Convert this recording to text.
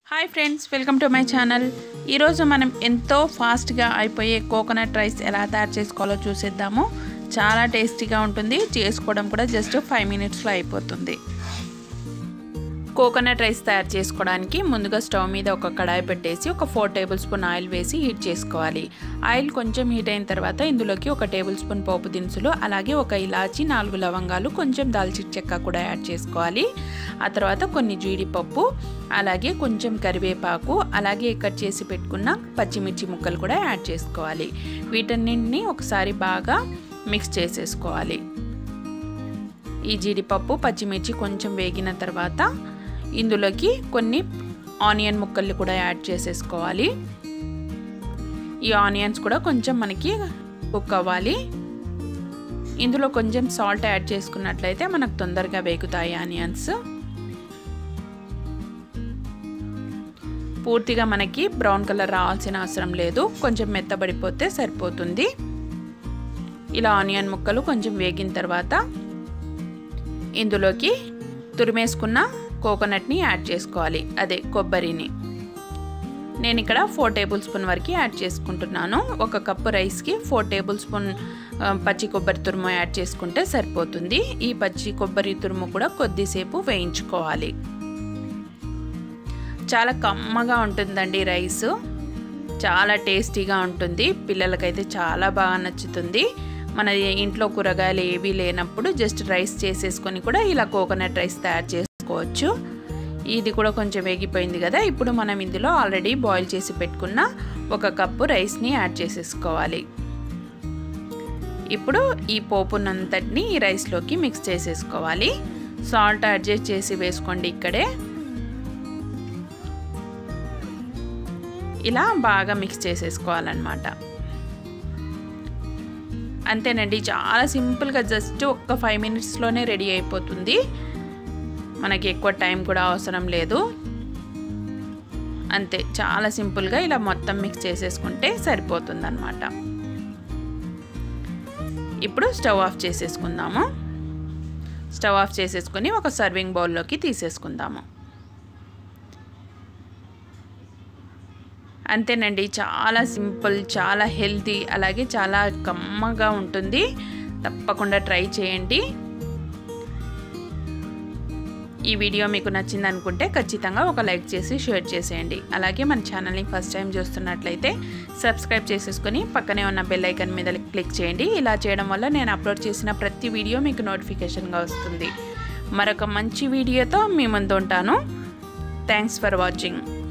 Hi friends, welcome to my channel. ఈరోజు మనం ఎంతో ఫాస్ట్గా అయిపోయే కోకోనట్ రైస్ ఎలా తయారు చేసుకోవాలో చూసేద్దాము. చాలా టేస్టీగా ఉంటుంది, చేసుకోవడం కూడా జస్ట్ 5 మినిట్స్లో అయిపోతుంది. కోకోనట్ రైస్ తయారు చేసుకోవడానికి ముందుగా స్టవ్ మీద ఒక కడాయి పెట్టేసి ఒక 4 టేబుల్ స్పూన్ ఆయిల్ వేసి హీట్ చేసుకోవాలి. ఆయిల్ కొంచెం హీట్ అయిన తర్వాత ఇందులోకి 1 టేబుల్ స్పూన్ పోపు దినుసులు, అలాగే 1 ఇలాచి, 4 లవంగాలు, కొంచెం దాల్చిన చెక్క కూడా యాడ్ చేసుకోవాలి. ఆ తర్వాత కొన్ని జీడిపప్పు, అలాగే కొంచెం కరివేపాకు, అలాగే కట్ చేసి పెట్టుకున్న పచ్చిమిర్చి ముక్కలు కూడా యాడ్ చేసుకోవాలి. వీటన్నింటినీ ఒకసారి బాగా మిక్స్ చేసేసుకోవాలి. ఈ జీడిపప్పు పచ్చిమిర్చి కొంచెం వేగిన తర్వాత ఇందులోకి కొన్ని ఆనియన్ ముక్కలు కూడా యాడ్ చేసేసుకోవాలి. ఈ ఆనియన్స్ కూడా కొంచెం మనకి కుక్ అవ్వాలి. ఇందులో కొంచెం సాల్ట్ యాడ్ చేసుకున్నట్లయితే మనకు తొందరగా వేగుతాయి ఆనియన్స్. పూర్తిగా మనకి బ్రౌన్ కలర్ రావాల్సిన అవసరం లేదు, కొంచెం మెత్తబడిపోతే సరిపోతుంది. ఇలా ఆనియన్ ముక్కలు కొంచెం వేగిన తర్వాత ఇందులోకి తురిమేసుకున్న కోకోనట్ని యాడ్ చేసుకోవాలి, అదే కొబ్బరిని. నేను ఇక్కడ 4 టేబుల్ స్పూన్ వరకు యాడ్ చేసుకుంటున్నాను. 1 కప్పు రైస్కి 4 టేబుల్ స్పూన్ పచ్చి కొబ్బరి తురుము యాడ్ చేసుకుంటే సరిపోతుంది. ఈ పచ్చి కొబ్బరి తురుము కూడా కొద్దిసేపు వేయించుకోవాలి. చాలా కమ్మగా ఉంటుందండి రైస్, చాలా టేస్టీగా ఉంటుంది. పిల్లలకైతే చాలా బాగా నచ్చుతుంది. మన ఇంట్లో కూరగాయలు ఏవీ లేనప్పుడు జస్ట్ రైస్ చేసేసుకొని కూడా ఇలా కోకోనట్ రైస్ తయారు చేసుకోవచ్చు. ఇది కూడా కొంచెం వేగిపోయింది కదా. ఇప్పుడు మనం ఇందులో ఆల్రెడీ బాయిల్ చేసి పెట్టుకున్న 1 కప్పు రైస్ని యాడ్ చేసేసుకోవాలి. ఇప్పుడు ఈ పోపునంతటిని ఈ రైస్లోకి మిక్స్ చేసేసుకోవాలి. సాల్ట్ అడ్జస్ట్ చేసి వేసుకోండి ఇక్కడే. ఇలా బాగా మిక్స్ చేసేసుకోవాలన్నమాట. అంతేనండి, చాలా సింపుల్గా జస్ట్ 5 మినిట్స్లోనే రెడీ అయిపోతుంది. మనకి ఎక్కువ టైం కూడా అవసరం లేదు. అంతే, చాలా సింపుల్గా ఇలా మొత్తం మిక్స్ చేసేసుకుంటే సరిపోతుందన్నమాట. ఇప్పుడు స్టవ్ ఆఫ్ చేసేసుకుందాము. స్టవ్ ఆఫ్ చేసేసుకొని ఒక సర్వింగ్ బౌల్లోకి తీసేసుకుందాము. అంతేనండి, చాలా సింపుల్, చాలా హెల్తీ, అలాగే చాలా కమ్మగా ఉంటుంది. తప్పకుండా ట్రై చేయండి. ఈ వీడియో మీకు నచ్చింది అనుకుంటే ఖచ్చితంగా ఒక లైక్ చేసి షేర్ చేసేయండి. అలాగే మన ఛానల్ని ఫస్ట్ టైం చూస్తున్నట్లయితే సబ్స్క్రైబ్ చేసేసుకొని పక్కనే ఉన్న బెల్ ఐకాన్ మీద క్లిక్ చేయండి. ఇలా చేయడం వల్ల నేను అప్లోడ్ చేసిన ప్రతి వీడియో మీకు నోటిఫికేషన్గా వస్తుంది. మరొక మంచి వీడియోతో మీ ముందు ఉంటాను. Thanks for watching.